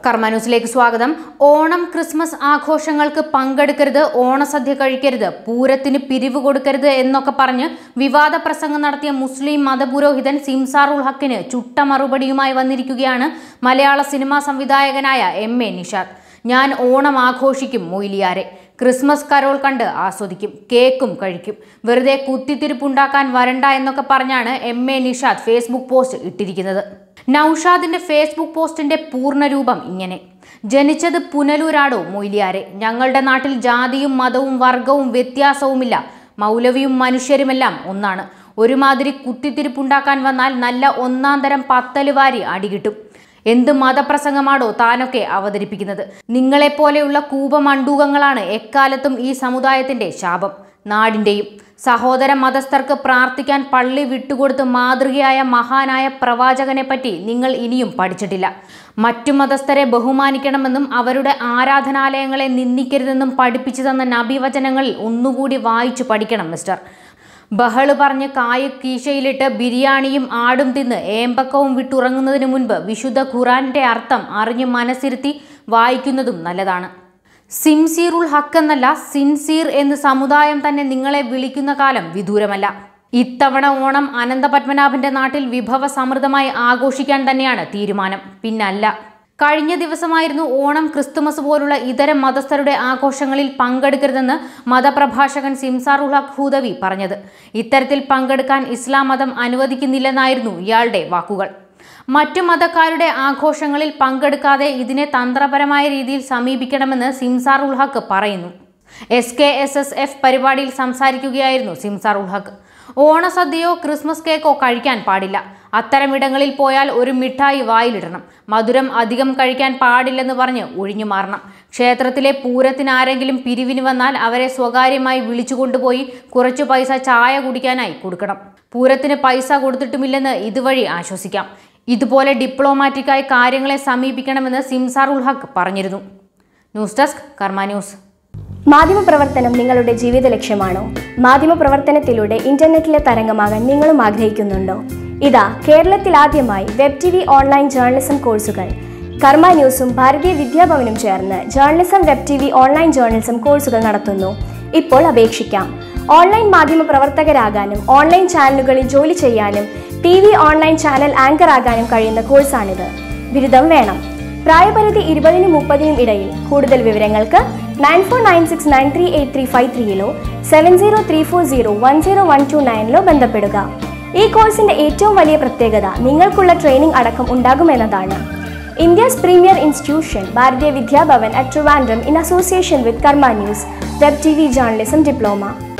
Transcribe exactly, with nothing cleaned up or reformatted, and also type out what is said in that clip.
കർമ്മ ന്യൂസിലേക്ക് സ്വാഗതം. ഓണം ക്രിസ്മസ് ആഘോഷങ്ങൾക്ക് പങ്കെടുക്കരുത്, ഓണസദ്യ കഴിക്കരുത്, പൂരത്തിന് പിരിവ് കൊടുക്കരുത് എന്നൊക്കെ പറഞ്ഞ് വിവാദ പ്രസംഗം നടത്തിയ മുസ്ലിം മതപുരോഹിതൻ സിംസാറുൽ ഹക്കിന് ചുട്ട മറുപടിയുമായി വന്നിരിക്കുകയാണ് മലയാള സിനിമാ സംവിധായകനായ എം എ നിഷാദ്. ഞാൻ ഓണം ആഘോഷിക്കും മൊയ്ലിയാരെ, ക്രിസ്മസ് കരോൾ കണ്ട് ആസ്വദിക്കും, കേക്കും കഴിക്കും, വെറുതെ കുത്തിത്തിരിപ്പുണ്ടാക്കാൻ വരണ്ട എന്നൊക്കെ പറഞ്ഞാണ് M A Nishad Facebook post ഇട്ടിരിക്കുന്നത്. നൌഷാദിന്റെ ഫേസ്ബുക്ക് പോസ്റ്റിന്റെ പൂർണ്ണരൂപം ഇങ്ങനെ: ജനിച്ചത് പുനലൂരാടോ മൊയ്ലിയാരെ, ഞങ്ങളുടെ നാട്ടിൽ ജാതിയും മതവും വർഗവും വ്യത്യാസവുമില്ല, മൗലവിയും മനുഷ്യരുമെല്ലാം ഒന്നാണ്. ഒരുമാതിരി കുത്തിത്തിരിപ്പുണ്ടാക്കാൻ വന്നാൽ നല്ല ഒന്നാം തരം പത്തല് വാരി അടികിട്ടും. എന്ത് മതപ്രസംഗമാണോ താനൊക്കെ അവതരിപ്പിക്കുന്നത്? നിങ്ങളെപ്പോലെയുള്ള കൂപമണ്ടൂകങ്ങളാണ് എക്കാലത്തും ഈ സമുദായത്തിന്റെ ശാപം, നാടിന്റെയും. സഹോദര മതസ്ഥർക്ക് പ്രാർത്ഥിക്കാൻ പള്ളി വിട്ടുകൊടുത്ത് മാതൃകയായ മഹാനായ പ്രവാചകനെ പറ്റി നിങ്ങൾ ഇനിയും പഠിച്ചിട്ടില്ല. മറ്റു മതസ്ഥരെ ബഹുമാനിക്കണമെന്നും അവരുടെ ആരാധനാലയങ്ങളെ നിന്ദിക്കരുതെന്നും പഠിപ്പിച്ചു തന്ന നബിവചനങ്ങളിൽ ഒന്നുകൂടി വായിച്ചു പഠിക്കണം മിസ്റ്റർ. ബഹള് പറഞ്ഞ് കായ് കീശയിലിട്ട് ബിരിയാണിയും ആടും തിന്ന് ഏമ്പക്കവും വിട്ടുറങ്ങുന്നതിന് മുൻപ് വിശുദ്ധ ഖുറാന്റെ അർത്ഥം അറിഞ്ഞ് മനസ്സിരുത്തി വായിക്കുന്നതും നല്ലതാണ്. സിംസീറുൽ ഹക്ക് എന്നല്ല, സിൻസീർ എന്ന് സമുദായം തന്നെ നിങ്ങളെ വിളിക്കുന്ന കാലം വിദൂരമല്ല. ഇത്തവണ ഓണം അനന്തപത്മനാഭന്റെ നാട്ടിൽ വിഭവ സമൃദ്ധമായി ആഘോഷിക്കാൻ തന്നെയാണ് തീരുമാനം, പിന്നല്ല. കഴിഞ്ഞ ദിവസമായിരുന്നു ഓണം ക്രിസ്തുമസ് പോലുള്ള ഇതര മതസ്ഥരുടെ ആഘോഷങ്ങളിൽ പങ്കെടുക്കരുതെന്ന് മതപ്രഭാഷകൻ സിംസാറുൽ ഹക്ക് ഹൂദവി പറഞ്ഞത്. ഇത്തരത്തിൽ പങ്കെടുക്കാൻ ഇസ്ലാം മതം അനുവദിക്കുന്നില്ലെന്നായിരുന്നു ഇയാളുടെ വാക്കുകൾ. മറ്റു മതക്കാരുടെ ആഘോഷങ്ങളിൽ പങ്കെടുക്കാതെ ഇതിനെ തന്ത്രപരമായ രീതിയിൽ സമീപിക്കണമെന്ന് സിംസാറുൽ ഹക്ക് പറയുന്നു. S K S S F പരിപാടിയിൽ സംസാരിക്കുകയായിരുന്നു സിംസാറുൽ ഹക്ക്. ഓണസദ്യയോ ക്രിസ്മസ് കേക്കോ കഴിക്കാൻ പാടില്ല. അത്തരമിടങ്ങളിൽ പോയാൽ ഒരു മിഠായി വായിലിടണം. മധുരം അധികം കഴിക്കാൻ പാടില്ലെന്ന് പറഞ്ഞ് ഒഴിഞ്ഞു മാറണം. ക്ഷേത്രത്തിലെ പൂരത്തിന് ആരെങ്കിലും പിരിവിന് വന്നാൽ അവരെ സ്വകാര്യമായി വിളിച്ചുകൊണ്ടുപോയി കുറച്ചു പൈസ ചായ കുടിക്കാനായി കൊടുക്കണം. പൂരത്തിന് പൈസ കൊടുത്തിട്ടുമില്ലെന്ന് ഇതുവഴി ആശ്വസിക്കാം. ഇതുപോലെ ഡിപ്ലോമാറ്റിക്കായി കാര്യങ്ങളെ സമീപിക്കണമെന്ന് സിംസാറുൽ ഹക്ക് പറഞ്ഞിരുന്നു. News desk Karma news. മാധ്യമപ്രവർത്തനം നിങ്ങളുടെ ജീവിത ലക്ഷ്യമാണോ? മാധ്യമപ്രവർത്തനത്തിലൂടെ ഇന്റർനെറ്റിലെ തരംഗമാകാൻ നിങ്ങളും ആഗ്രഹിക്കുന്നുണ്ടോ? ഇതാ കേരളത്തിൽ ആദ്യമായി web T V online journalism കോഴ്സുകൾ. കർമ്മ ന്യൂസും ഭാരതീയ വിദ്യാഭവനും ചേർന്ന് journalism web T V online journalism കോഴ്സുകൾ നടത്തുന്നു. ഇപ്പോൾ അപേക്ഷിക്കാം. ഓൺലൈൻ മാധ്യമ പ്രവർത്തകരാകാനും ഓൺലൈൻ ചാനലുകളിൽ ജോലി ചെയ്യാനും T V online channel anchor ആകാനും കഴിയുന്ന കോഴ്സാണിത്. ബിരുദം വേണം. പ്രായപരിധി ഇരുപതിനും മുപ്പതിനും ഇടയിൽ. കൂടുതൽ വിവരങ്ങൾക്ക് nine four nine six nine three eight three five ത്രീയിലോ seven zero three four zero one zero one two നയനിലോ ബന്ധപ്പെടുക. ഈ കോഴ്സിന്റെ ഏറ്റവും വലിയ പ്രത്യേകത നിങ്ങൾക്കുള്ള ട്രെയിനിംഗ് അടക്കം ഉണ്ടാകുമെന്നതാണ്. India's premier institution Bharatiya Vidya Bhavan at Trivandrum in association with കർമ്മ news web T V journalism diploma.